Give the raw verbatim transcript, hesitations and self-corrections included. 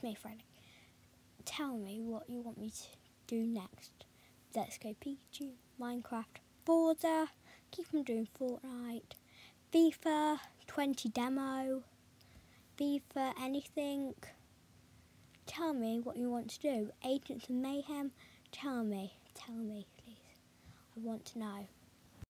me, Freddy. Tell me what you want me to do next. Let's go Pikachu, Minecraft, Forza, keep on doing Fortnite, FIFA, twenty demo, FIFA, anything. Tell me what you want to do. Agents of Mayhem, tell me, tell me, please. I want to know.